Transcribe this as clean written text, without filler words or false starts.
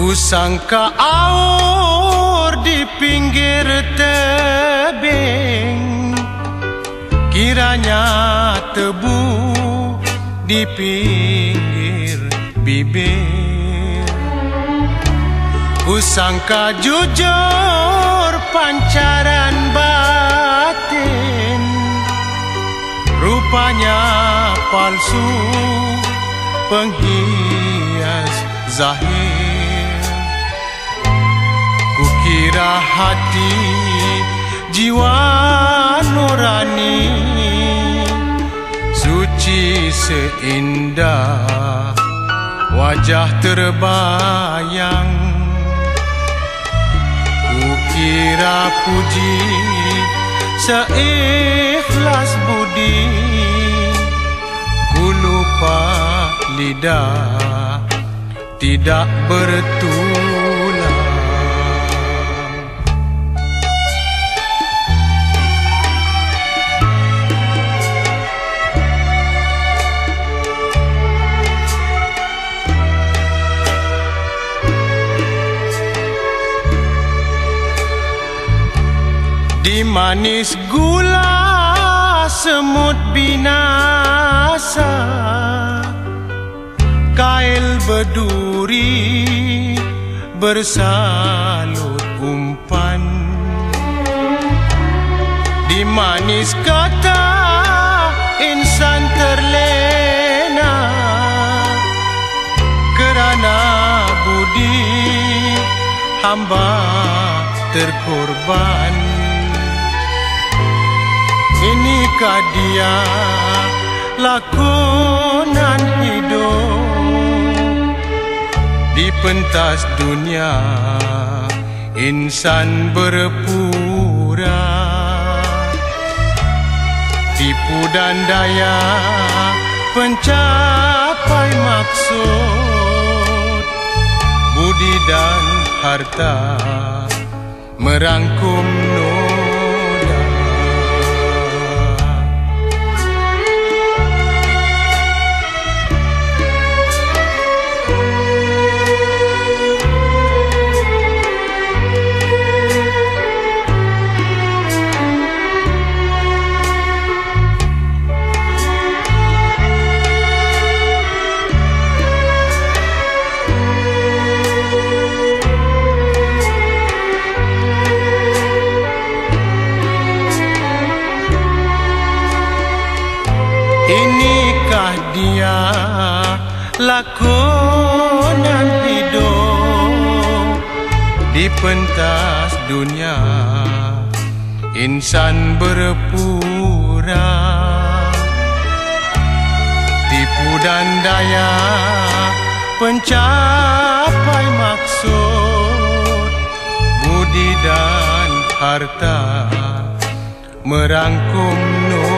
Kusangka aur di pinggir tebing, kiranya tebu di pinggir bibir. Kusangka jujur pancaran batin, rupanya palsu penghias zahir. Kukira hati jiwa nurani suci seindah wajah terbayang. Kukira puji seikhlas budi, ku lupa lidah tidak bertulang. Di manis gula semut binasa, kail berduri bersalut umpan. Di manis kata insan terlena, kerana budi hamba terkorban. Inikah dia lakonan hidup di pentas dunia, insan berpura tipu dan daya pencapai maksud, budi dan harta merangkum noda. Inikah dia lakonan hidup di pentas dunia, insan berpura tipu dan daya pencapai maksud, budi dan harta merangkum